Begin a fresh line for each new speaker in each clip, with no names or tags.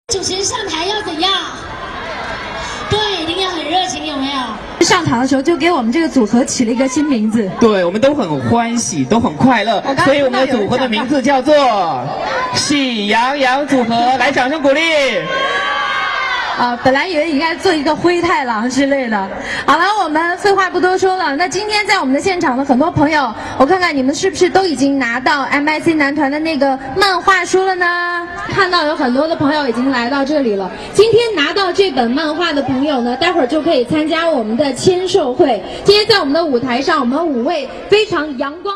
主持人上台要怎样？对，一定要很热情，有没有？
上场的时候就给我们这个组合起了一个新名字，
对，我们都很欢喜，都很快乐，所以我们的组合的名字叫做喜羊羊组合，来，掌声鼓励。
本来以为应该做一个灰太狼之类的。好了，我们废话不多说了。那今天在我们的现场的很多朋友，我看看你们是不是都已经拿到 MIC 男团的那个漫画书了呢？看到有很多的朋友已经来到这里了。今天拿到这本漫画的朋友呢，待会儿就可以参加我们的签售会。今天在我们的舞台上，我们5位非常阳光。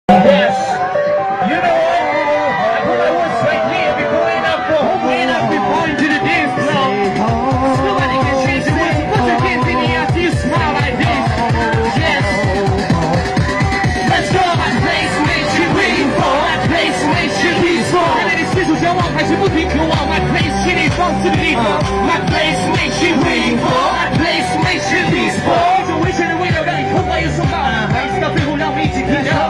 不停渴望 ，My place 心里放肆的地方 ，My place makes you waiting for，My place makes you peaceful。一种危险的味道让你痛快又受骂，还是到最后让我们一起听着。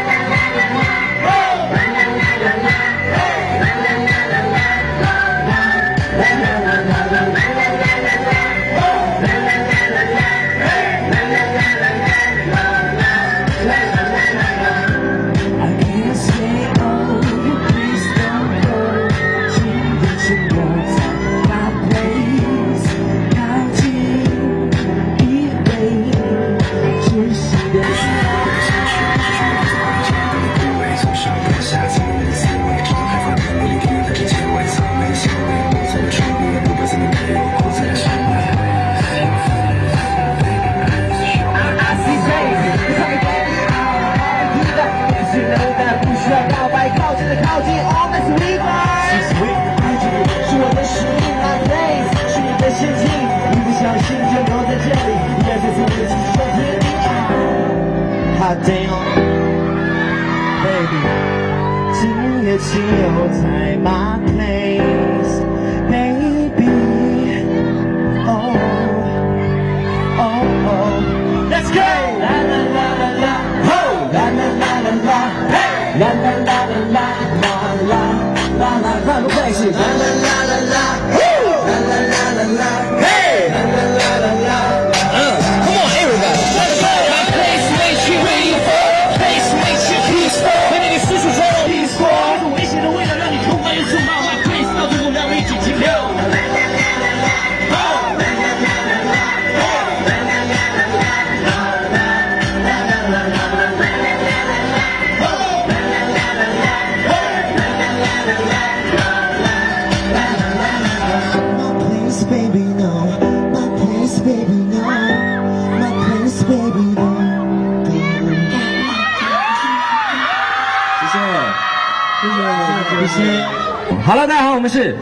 今夜只有在 my place, baby. Oh, oh, oh. Let's go. La la la la la, ho. La la la la la, hey. La la la la la, la la la la. 换个位置。La la la la la, ho. La la la la la, hey. La la la la la. Come on, everybody. Let's go. My place makes you waiting for. Place makes you peaceful. 和你的叔叔说 peaceful。一种危险的味道让你痛快又受骂。My place 到最后让我们一起停留。Hello， 大家好，我们是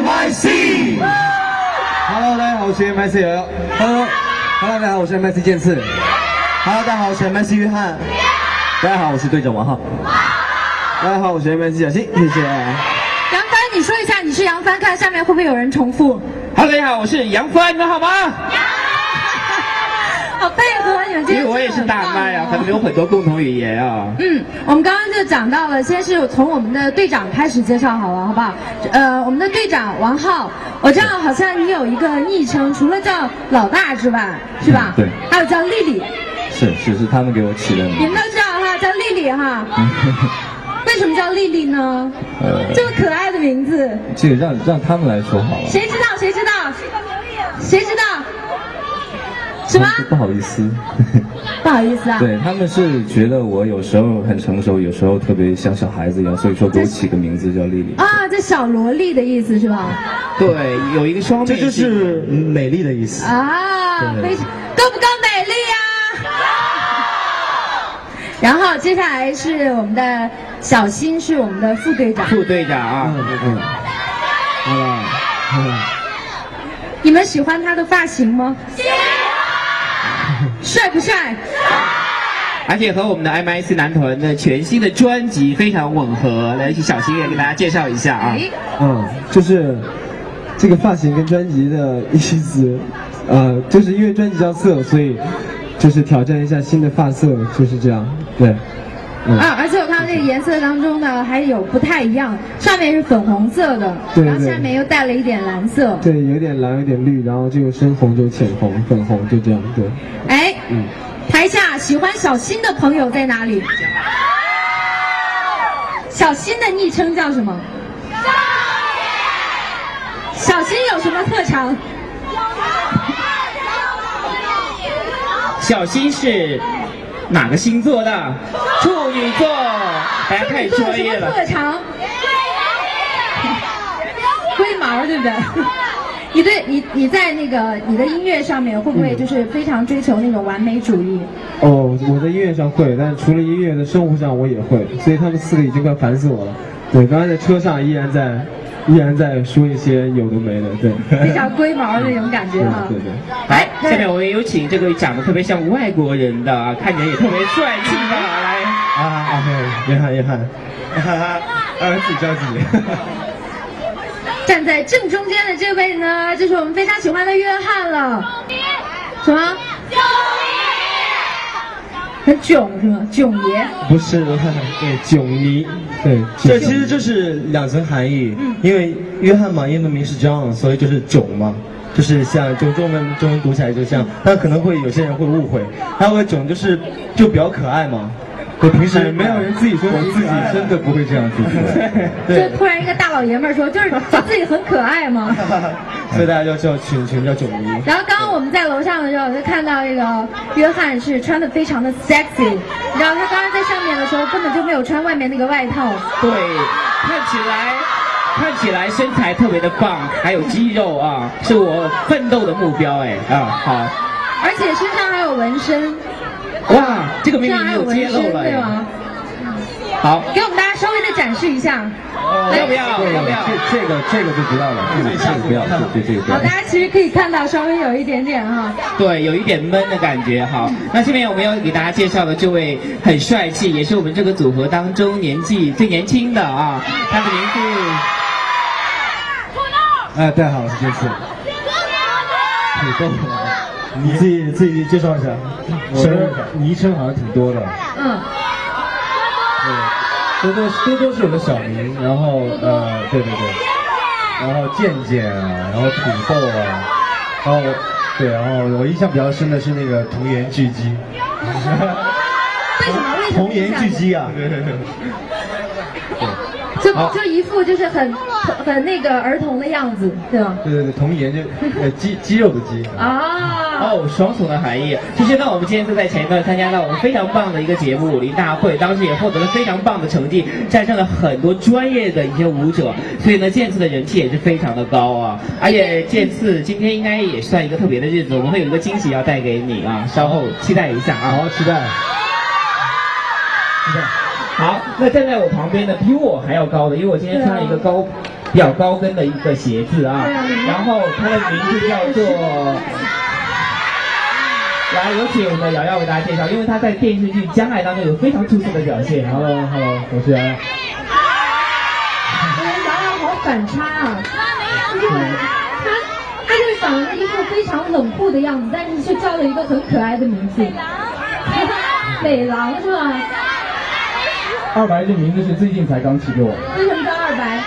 MIC。Hello， 大家好，我是 MIC 瑶瑶。Hello， 大家好，我是 MIC 剑次。Hello， 大家好，我是 MIC 约翰。大家好，我是队长王浩。大家好，我是 MIC 小新，谢谢。
杨帆，你说一下你是杨帆，看下面会不会有人重复
？Hello， 大家好，我是杨帆，你们好吗？
好配合你们今天，
因为我也是大麦啊，咱们有很多共同语言啊。
我们刚刚就讲到了，先是从我们的队长开始介绍好了，好不好？我们的队长王浩，我知道好像你有一个昵称，除了叫老大之外，是吧？
对。
还有叫丽丽。
是他们给我起的名字。
你们都知道哈，叫丽丽哈。为什么叫丽丽呢？这么可爱的名字。
这个让他们来说好了。
谁知道？谁知道？什么？
不好意思，
不好意思啊。
对，他们是觉得我有时候很成熟，有时候特别像小孩子一样，所以说给我起个名字叫丽丽。
啊，这小萝莉的意思是吧？
对，有一个双面，
这就是美丽的意思
啊。非常够不够美丽啊？然后接下来是我们的小新，是我们的副队长。
副队长啊，
你们喜欢他的发型吗？帅不帅？
而且和我们的 MIC 男团的全新的专辑非常吻合。来，小新也给大家介绍一下啊。
就是这个发型跟专辑的意思，就是因为专辑叫色，所以就是挑战一下新的发色，就是这样。对，
而且我看到这个颜色当中呢，还有不太一样，上面是粉红色的，
对
然后下面又带了一点蓝色。
对，有点蓝，有点绿，然后就有深红，就浅红、粉红，就这样。对。
哎，台下喜欢小新的朋友在哪里？小新的昵称叫什么？小新有什么特长？
小新是哪个星座的？处女座，大家太专业了。
特长？龟毛，对不对？你在那个你的音乐上面会不会就是非常追求那种完美主义？
哦，我在音乐上会，但除了音乐的生活上我也会，所以他们4个已经快烦死我了。对，刚才在车上依然在说一些有的没的，对，
比较龟毛的那种感觉哈。
对。
来，下面我们有请这个长得特别像外国人的，看起来也特别帅气的，来
约翰，自己教自己。
站在正中间的这位呢，就是我们非常喜欢的约翰了。什么？很囧是吗？囧爷？
不是，对，囧尼，对，
这其实就是2层含义。因为约翰嘛，英文名是 John， 所以就是囧嘛，就是像中文读起来就像，但可能会有些人会误会，还有个囧就比较可爱嘛。对，平时
没有人自己说
我自己真的不会这样子。
对，就突然一个大老爷们儿说，就是自己很可爱嘛。
所以大家就叫群叫囧迷。
然后刚刚我们在楼上的时候，就看到这个约翰是穿的非常的 sexy， 你知道他刚刚在上面的时候根本就没有穿外面那个外套。
对，看起来身材特别的棒，还有肌肉啊，是我奋斗的目标哎啊好。
而且身上还有纹身。
哇，这个秘密又揭露了，
对吗？
好，
给我们大家稍微的展示一下。
要不要？
这个就不要了，这个不要，这个不要。
好，大家其实可以看到稍微有一点点哈。
对，有一点闷的感觉。好，那下面我们要给大家介绍的这位很帅气，也是我们这个组合当中年纪最年轻的啊，他的名字。
大家好，我是这次。土豆。你自己介绍一下，昵称好像挺多的。对，多多是我的小名，然后对，然后健啊，然后土豆啊，然后我印象比较深的是那个童颜巨鸡。
为什么？
童颜巨鸡啊！
就一副就是很那个儿童的样子，对吧？
对，童颜就肌肉的肌
啊。
双重的含义。其实呢，我们今天就在前一段参加到我们非常棒的一个节目武林大会，当时也获得了非常棒的成绩，战胜了很多专业的一些舞者，所以呢，剑次的人气也是非常的高啊。而且剑次今天应该也算一个特别的日子，我们会有一个惊喜要带给你啊，稍后期待一下啊，
好期待。
好，那站在我旁边的比我还要高的，因为我今天穿了一个比较高跟的一个鞋子啊，然后他的名字叫做。来，有请我们的瑶瑶为大家介绍，因为她在电视剧《将爱》当中有非常出色的表现。
Hello， 我是瑶瑶。
瑶瑶好反差啊！因为她就是长得一副非常冷酷的样子，但是却叫了一个很可爱的名字，美郎是吧
？200这名字是最近才刚起给我。
为什么叫200？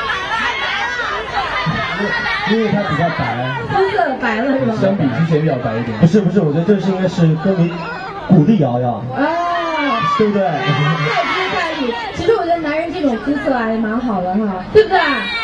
因为它比较白，
肤色白了是吧？
相比之前比较白一点。不是，我觉得这是应该是歌迷鼓励瑶瑶，对不对？
这也不是在意。其实我觉得男人这种肤色还蛮好的哈，对不对？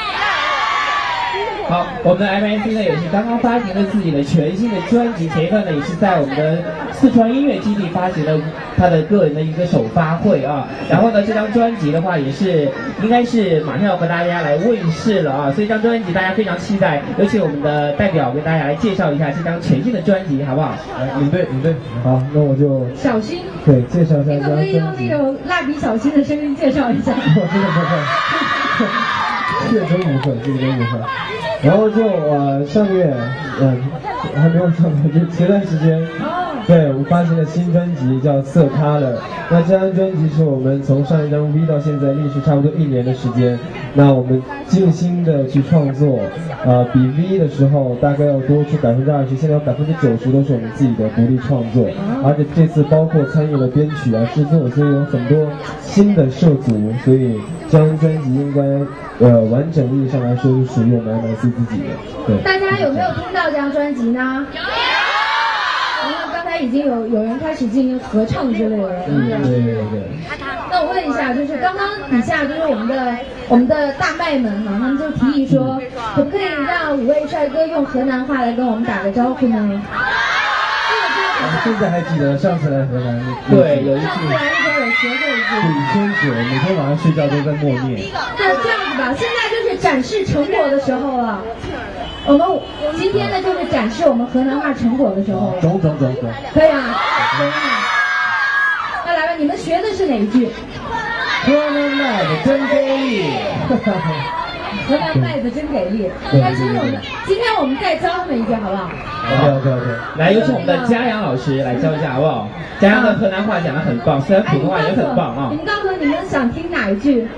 好，我们的 MIC 呢也是刚刚发行了自己的全新的专辑，前一段呢也是在我们的四川音乐基地发行了他的个人的一个首发会啊。然后呢，这张专辑的话也是应该是马上要和大家来问世了啊，所以这张专辑大家非常期待。有请我们的代表给大家来介绍一下这张全新的专辑，好不好？
领队，好，那我就
小新，
对，介绍一下
你可不可以用那种蜡笔小新的声音介绍一下？
我真的不会，这个真不会。然后就上个月，还没有上个月，就前段时间，对，我发行了新专辑叫《色咖了》。那这张专辑是我们从上一张 V 到现在历时差不多1年的时间，
那我们尽心的去创作，比 V 的时候大概要多出20%，现在有90%都是我们自己的独立创作，而且这次包括参与了编曲啊、制作，所以有很多新的涉足，所以这张专辑应该完整意义上来说是属于我们 MIC 自己的。对，
大家有没有听到这张专辑呢？有。然后刚才已经有人开始进行合唱之类的了。
对。
那我问一下，就是刚刚底下就是我们的大麦们嘛，他们就提议说，可不可以让5位帅哥用河南话来跟我们打个招呼呢？
现在还记得上次来河南，
对，有一次。
上次来的时候有学过一句。
5天9，每天晚上睡觉都在默念。
那这样子吧，现在就是展示成果的时候了。我们今天呢，就是展示我们河南话成果的时候了。
走。
可以啊，可以啊。那来吧，你们学的是哪一句？
河南麦子真给力。
河南麦子真给力。但是今天我们再教他们一句，好不好
？OK。
来，有请我们的嘉阳老师来教一下，好不好？嘉阳的河南话讲得很棒，虽然普通话也很棒啊。
你们告诉我，你们想听哪一句？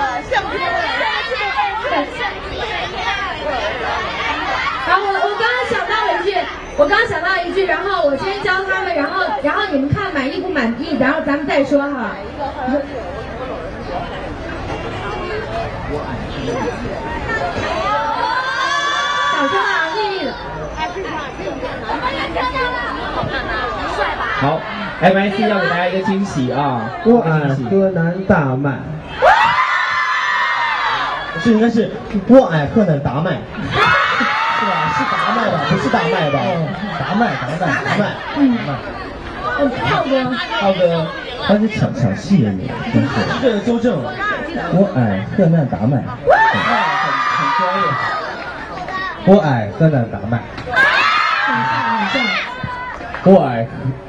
好，我刚刚想到一句，然后我先教他们，然后你们看满意不满意，然后咱们再说哈。小声啊，秘密的。
好 ，MIC 要给大家一个惊喜啊！
我爱河南大麦。
这应该是我爱河南大麦。是吧？是大麦吧？不是大麦吧？大麦。
浩哥，
他是抢戏的你，真是。这个纠正。我爱河南大麦。
很专业。
我爱河南大麦。我爱。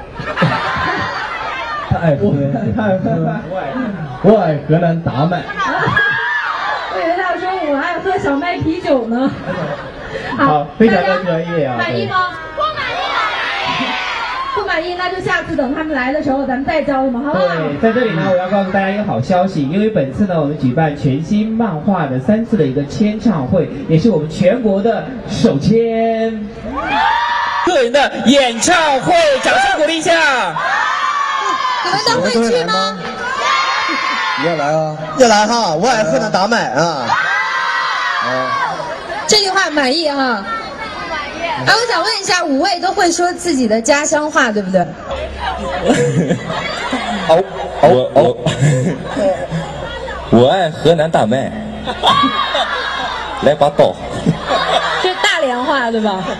他爱喝。我爱河南大麦。
我以为他要说我爱喝小麦啤酒呢。
好，非常的专业啊！
满意吗？不满意。不满意，那就下次等他们来的时候，咱们再教他们，好不好？
对，在这里呢，我要告诉大家一个好消息，因为本次呢，我们举办全新漫画的3次的一个签唱会，也是我们全国的首签个人的演唱会，掌声鼓励一下！
你们都会去吗？
要来啊！要来哈！我爱河南大麦啊！
这句话满意哈？哎，我想问一下，5位都会说自己的家乡话，对不对？
我爱河南大麦，来把刀。
这大连话对吧？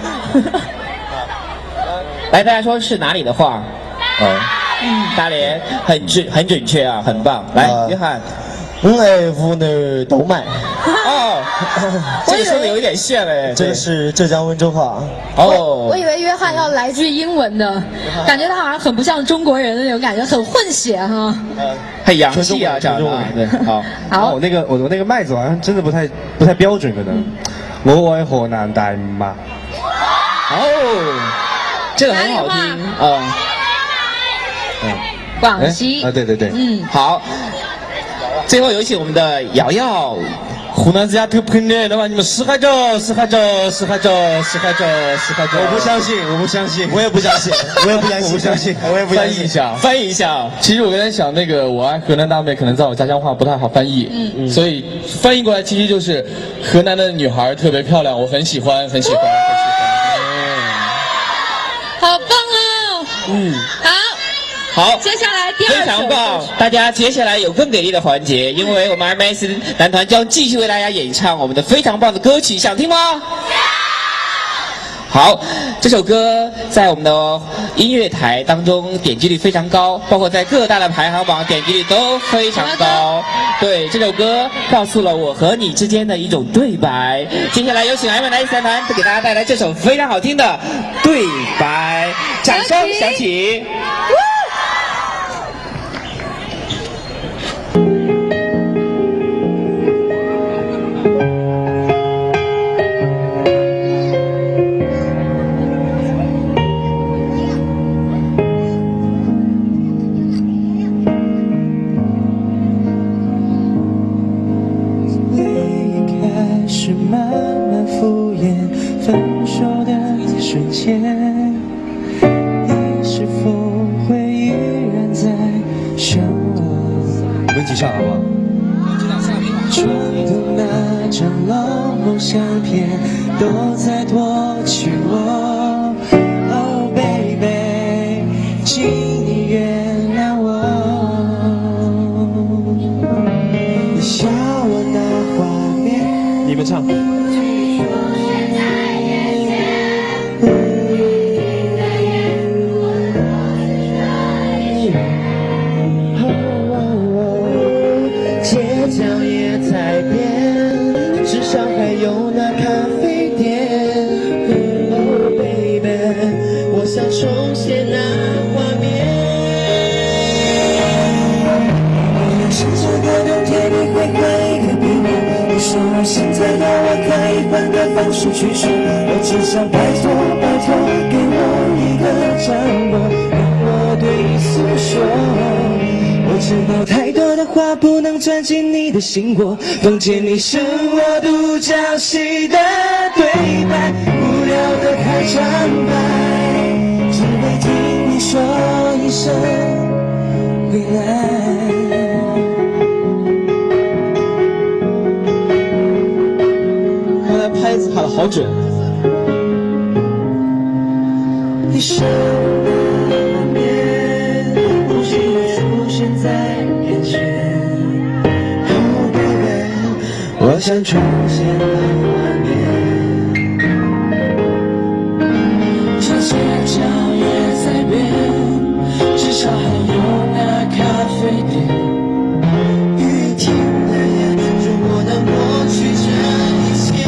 来，大家说是哪里的话？大连很准确啊，很棒。来，约翰。
我爱湖南大麦。
哦，这个说的有一点炫哎。
这个是浙江温州话。
哦，
我以为约翰要来句英文的，感觉他好像很不像中国人的那种感觉，很混血哈。
很洋气啊，讲的。对，好。
好，我那个麦子好像真的不太标准，可能。我爱河南大麦。
哦，这个很好听啊。
广西
啊，对，
好。最后有请我们的瑶瑶。
湖南之家特喷的，那么你们死海着。我
不相信，我也不相信。
翻译一下。其实我刚才想，那个我爱河南大妹，可能在我家乡话不太好翻译，所以翻译过来其实就是河南的女孩特别漂亮，我很喜欢。
好棒哦！
好，
接下来第2首
非常棒，大家接下来有更给力的环节，因为我们 MIC 男团将继续为大家演唱我们的非常棒的歌曲，想听吗？好，这首歌在我们的音乐台当中点击率非常高，包括在各大的排行榜点击率都非常高。对，这首歌告诉了我和你之间的一种对白。接下来有请 MIC 男团给大家带来这首非常好听的对白，掌声响起。
你分手的瞬间，你是否会依然在想我？
我们一起唱好不好？
床头那张老梦相片都在夺取我。Oh baby， 请你原谅我。你笑我那画面，
你们唱。
街角也在变，至少还有那咖啡店。Oh baby， 我想重现那画面。想这个冬天你会换一个背包，你说我现在的我可以换个方式去说，我只想拜托拜托，给我一个角落，让我对你诉说。我知道太多的话不能钻进你的心窝，梦见你是我独角戏的对白，无聊的开场白，只会听你说一声回来。
刚才拍子拍得好准。
你是那面，不需要出现在眼前。Oh baby， 我想重现那画面。这街角也在变，至少还有那咖啡店。雨停了也如果能抹去这一切。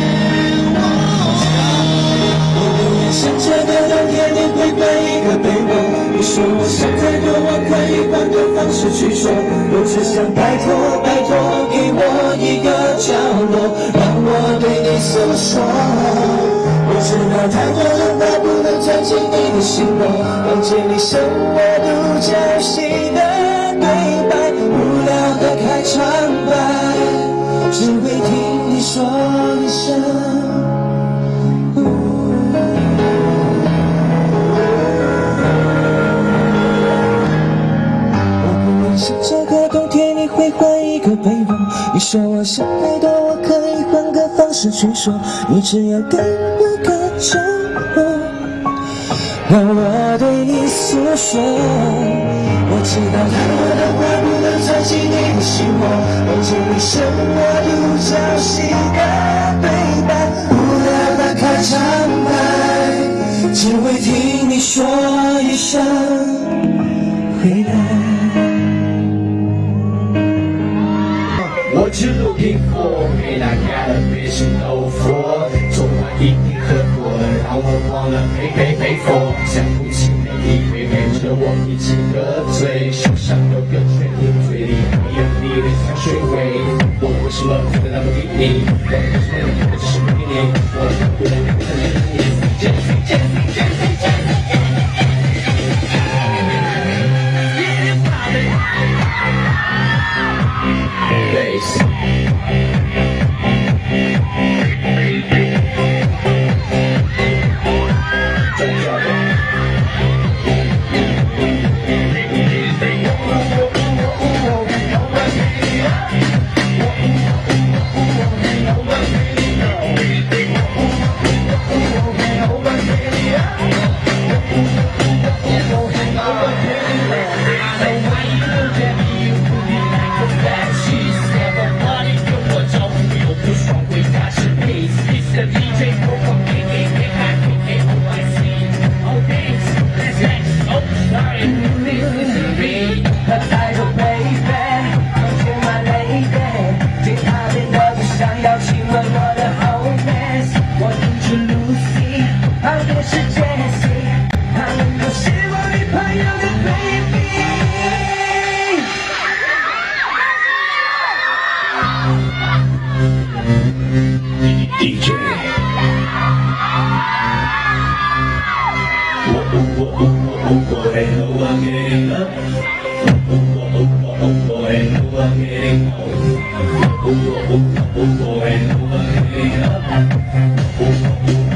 想这个冬天你会换一个背包，你说我想太多，我可以换个方式去说，我只想拜托拜托，给我一个角落，让我对你诉说。我知道太多的话不能钻进你的心窝，梦见你是我独角戏的对白，无聊的开场白，只会听你说一声。想这个冬天你会换一个背包，你说我想太多，我可以换个方式去说，你只要给我个角落，让我对你诉说。我知道太多的话不能钻进你的心窝，梦见你是我独角戏的对白，无聊的开场白，只会听你说一声回来。
What you looking for? And I got a vision of for 昨晚一定喝过了，让我忘了陪佛，想不起每一杯陪着我一起喝醉，手上有个圈印，嘴里还有你的香水味。我为什么哭得那么逼你？我为什么要这是迷你？我不能让你见Bass. Don't drop it. DJ. Hey, no, I'm getting up. Hey, no, I'm getting up. Hey, no, I'm getting up.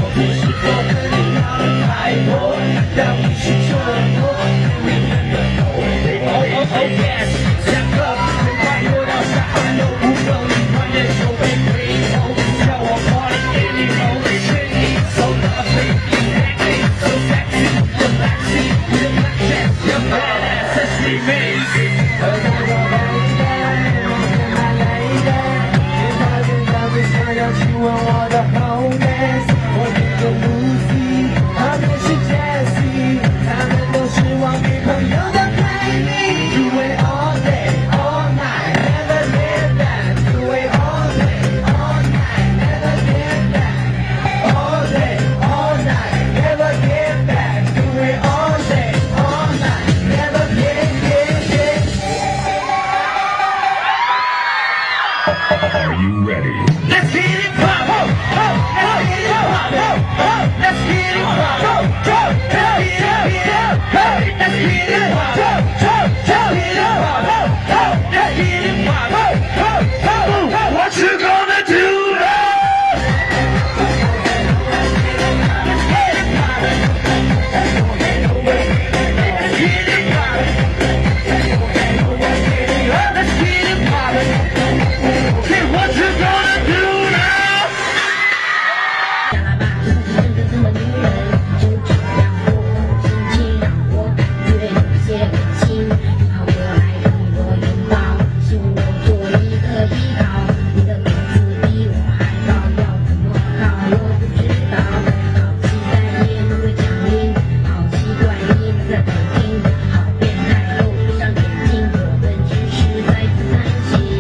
是否和你要的太多，让你是沉默，你们的头。Oh yes， 下课很快又到下班了，5分离快点就被回头，叫我 party anymore， 是你 so lovely， acting so sexy， relaxing with a black chest， your badass has remained。请问我的 homies， 我的 Lucy， 他们是 Jessie， 他们都是我女朋友的 baby。Do it all day, all night, never get back. Do it all day, all night, never get back. All day, all night, never get back. Do it all day, all night, never get.
Are you ready?
Let's get it pop, let's get it pop, let's get it pop, let's get it pop, let's get it pop, what you gonna do now? Let's get it pop, let's get it pop, let's get it pop, what you gonna do now?
这么迷人，就这样我轻轻让我感觉有些恶心。你跑过来跟我拥抱，希望我做一个依靠。你的名字比我还高，要怎么考我不知道。好期待夜幕的降临，好奇怪你们在北京，好变态都闭上眼睛，我们只是在自弹琴。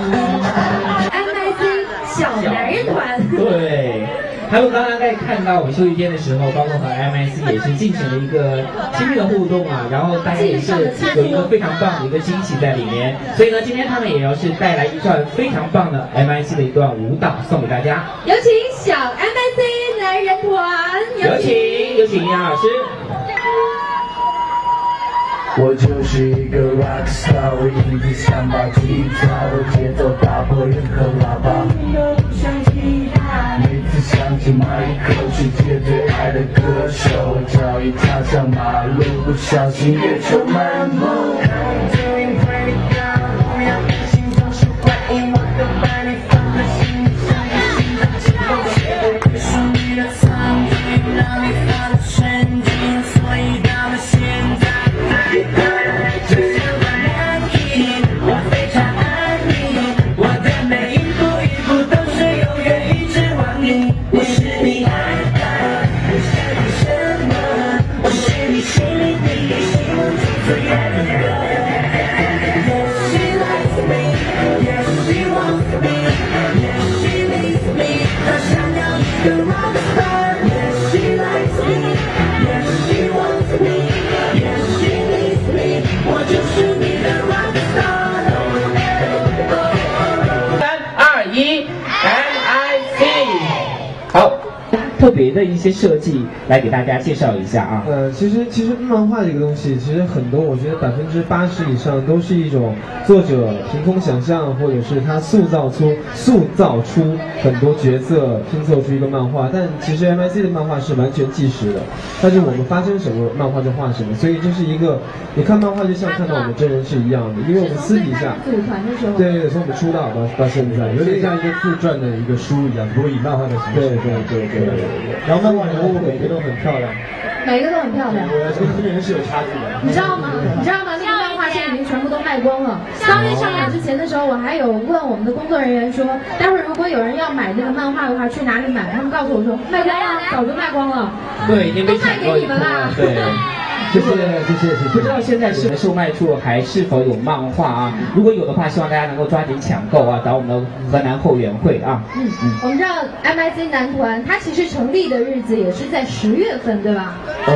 MIC 小男人团。
对。还有刚刚在看到我们休息天的时候，包括和 MIC 也是进行了一个亲密的互动啊，然后大家也是有一个非常棒的一个惊喜在里面，所以呢，今天他们也要是带来一段非常棒的 MIC 的一段舞蹈送给大家。
有请小 MIC 男人团，
有请杨老师。
我就是一个 rock star， 我一直想把吉他的节奏打破任何喇叭。每次想起迈克，世界最爱的歌手，脚一踏上马路，不小心越球漫步。心中是怪异，我都把你放在心上，是你的曾经让你放得神经，所以到了现在。我非常爱你，我的每一步都是永远一直往你。我是你爱的，我想你什么？我是你心里心中最爱的人。Yes, she likes me, yes, she wants me, yes, she needs me. 她想要一个 rock star. Yes, she likes me, yes, she wants me, yes, she needs me. 我就是你的 rock star。
3、2、1 ，MIC。好，特别的一些设计来给大家介绍一下啊。
其实漫画这个东西，其实很多，我觉得80%以上都是一种作者凭空想象，或者是他塑造出很多角色，拼凑出一个漫画。但其实 MIC 的漫画是完全纪实的，但是我们发生什么，漫画就画什么，所以这是一个，你看漫画就像看到我们真人是一样的，因为我们私底下
组团的时候，
对，从我们出道到现在，
有点像一个自传的一个书一样，不过以漫画的形式。
对。然后漫画人物每个都很漂亮，
每个都很漂亮。
跟真人是有差距的。
你知道吗？那个漫画现在已经全部都卖光了。当天上场之前的时候，我还有问我们的工作人员说，待会儿如果有人要买那个漫画的话，去哪里买？他们告诉我说，卖光了，早就卖光了。
对，已经被抢过一空了。对。
谢谢。
不知道现在是售卖处还是否有漫画啊？如果有的话，希望大家能够抓紧抢购啊，找我们的河南后援会啊。
我们知道 MIC 男团，它其实成立的日子也是在10月份，对吧？
对，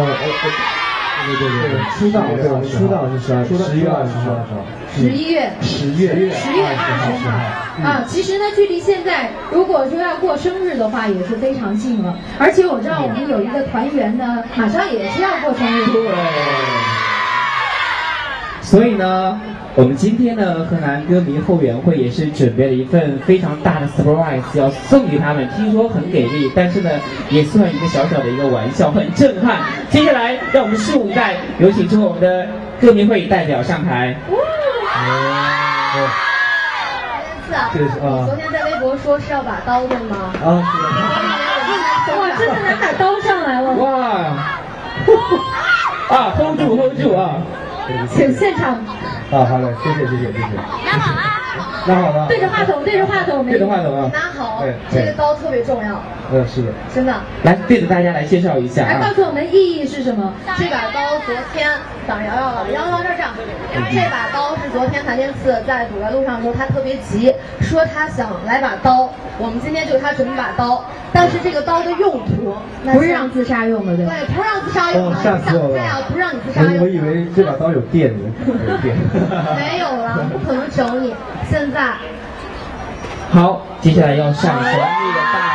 出道是11月20号。
10月20号啊，其实呢，距离现在如果说要过生日的话，也是非常近了。而且我知道我们有一个团员呢，马上也是要过生日。
对。所以呢， 我们今天呢，河南歌迷后援会也是准备了一份非常大的 surprise 要送给他们，听说很给力，但是呢，也算一个小小的一个玩笑，很震撼。接下来，让我们拭目以待，有请出我们的歌迷会代表上台。
你昨天在微博说是要把刀对吗？
啊，是的。
哇，真的拿把刀上来了！
哇！啊 ，hold 住啊！
请现场。
啊，好嘞，谢谢。拿好了。
对着话筒
啊！
拿好，这个刀特别重要。
是的。
真的。
来，对着大家来介绍一下啊！
来告诉我们意义是什么？
这把刀昨天等瑶瑶了，瑶瑶这样。这把刀是昨天谭健次在堵在路上的时候，他特别急，说他想来把刀。我们今天就给他准备把刀，但是这个刀的用途
不是让自杀用的，对吧？
对，不是让自杀用的。
吓死我了！
不让你自杀用。
我以为这把刀有电呢，有电。
没有了，不可能整你。现在。
好，接下来要上神秘的大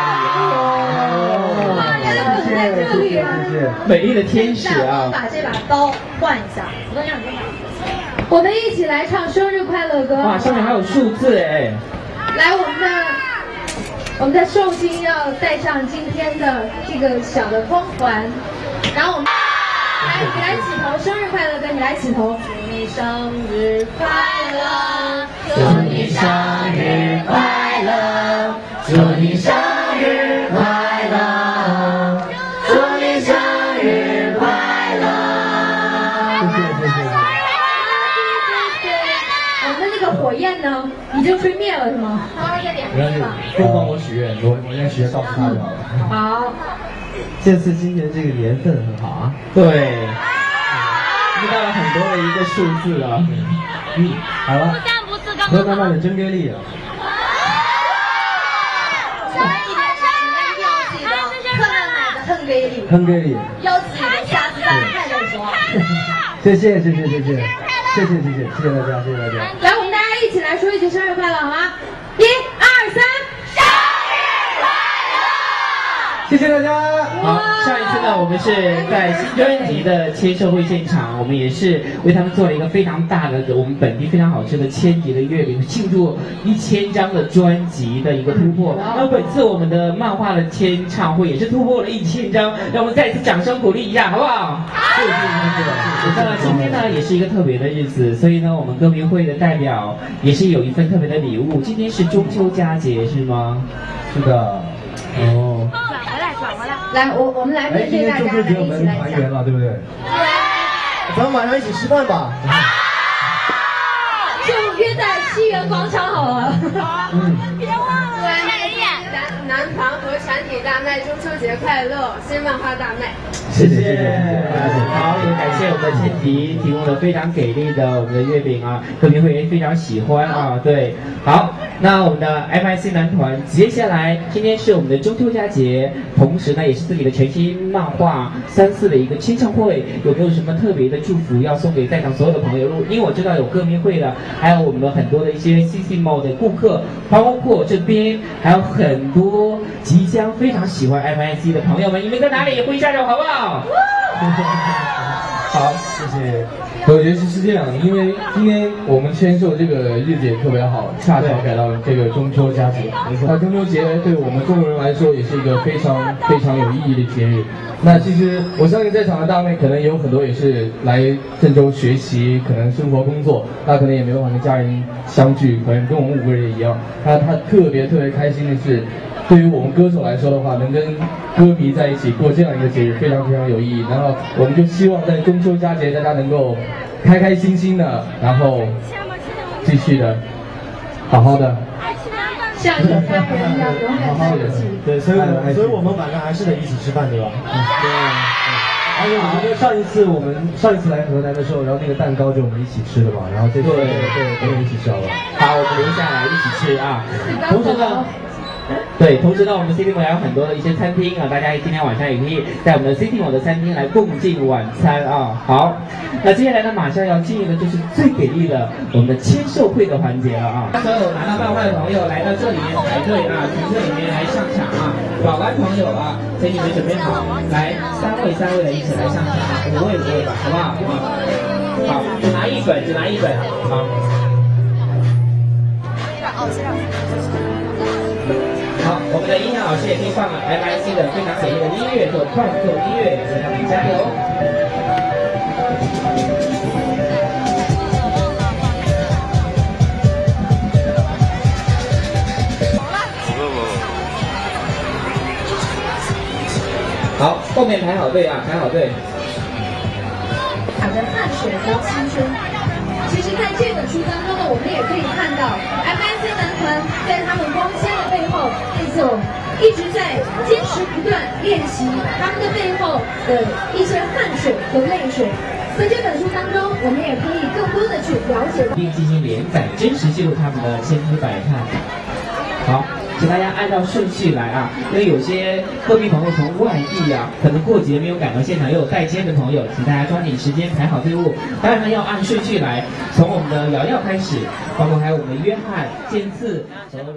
礼了。美丽的天使啊！
我把这把刀换一下，
我们一起来唱生日快乐歌。
哇，上面还有数字哎！
来，我们的寿星要带上今天的这个小的光环，然后我们来，你来起头，生日快乐歌，你来起头。
祝你生日快乐，
祝你生日快乐，祝你生日快乐，祝你生日快乐。
我们的这个火焰呢，已经吹灭了是吗？
没关系，多帮我许愿，我应该许愿告诉他就好了。
好。
这次今年这个年份很好啊。
对。知道了很多的一个数字啊。
好了。河南版的真给力啊！
所以你们一定要记得，河南版的很给力。
很给力。
要记得下次再来再说。
谢谢大家，谢谢大家。
来，我们大家一起来说一句生日快乐，好吗？1、2、3，生
日快乐！谢谢大家。好，上一次呢，我们是在新专辑的签售会现场，我们也是为他们做了一个非常大的我们本地非常好吃的千吉的月饼，庆祝1000张的专辑的一个突破。那本次我们的漫画的签唱会也是突破了1000张，让我们再次掌声鼓励一下，好不好？谢谢。那今天呢也是一个特别的日子，所以呢我们歌迷会的代表也是有一份特别的礼物。今天是中秋佳节是吗？
是的。哦。
转回来。
来，我们来面对大家，来一起来
团圆了，对不对？
咱们晚上一起吃饭吧。
就约在西园广场好了。
别忘了。男团和全体大麦中秋节快乐，新漫画大麦。
谢谢。好，也感谢我们的千吉提供的非常给力的我们的月饼啊，歌迷会员非常喜欢啊。对，好，那我们的 MIC 男团接下来今天是我们的中秋佳节，同时呢也是自己的全新漫画3·4的一个签唱会，有没有什么特别的祝福要送给在场所有的朋友？因为我知道有歌迷会的，还有我们的很多的一些 CCMO 的顾客，包括这边还有很多即将非常喜欢 MIC 的朋友们，你们在哪里？挥一下手好不好？
好，谢谢。我觉得是这样，因为今天我们签售这个日子也特别好，恰巧赶到这个中秋佳节。那中秋节对我们中国人来说也是一个非常有意义的节日。那其实我相信在场的大妹可能也有很多也是来郑州学习，可能生活工作，那可能也没办法跟家人相聚，可能跟我们5个人一样。那他特别开心的是，对于我们歌手来说的话，能跟歌迷在一起过这样一个节日，非常有意义。然后我们就希望在中秋佳节，大家能够开心的，然后继续的，好好的，
像一家人一样永远在一起。
对，所以我们晚上还是得一起吃饭，对吧？对。而且我觉得上一次来河南的时候，然后那个蛋糕就我们一起吃的嘛，然后这次对，我们一起吃好了。
好，我们留下来一起吃啊。同时呢。同时呢，我们 CTM 还有很多的一些餐厅啊，大家今天晚上也可以在我们的 CTM 的餐厅来共进晚餐啊。好，那接下来呢，马上要进入的就是最给力的我们的签售会的环节了啊！所有拿到漫画的朋友来到这里面排队啊，从这里面来上场啊！保安朋友啊，请你们准备好，来3位的一起来上场啊，5位吧，好不好？ 好，拿一本，只拿一本，好。好，我们的音响老师也可以放了 MIC 的非常美丽的音乐做创作音乐，为他们加油。好，后面排好队啊，排好队。
打着汗水和青春。其实，在这本书当中呢，我们也可以看到 MIC 男团在他们光鲜的背后，那种一直在坚持不断练习他们的背后的一些汗水和泪水。在这本书当中，我们也可以更多的去了解，
并进行连载，真实记录他们的千姿百态。好。请大家按照顺序来啊，因为有些各地朋友从外地啊，可能过节没有赶到现场，又有带签的朋友，请大家抓紧时间排好队伍。当然呢，要按顺序来，从我们的瑶瑶开始，包括还有我们的约翰、剑次和。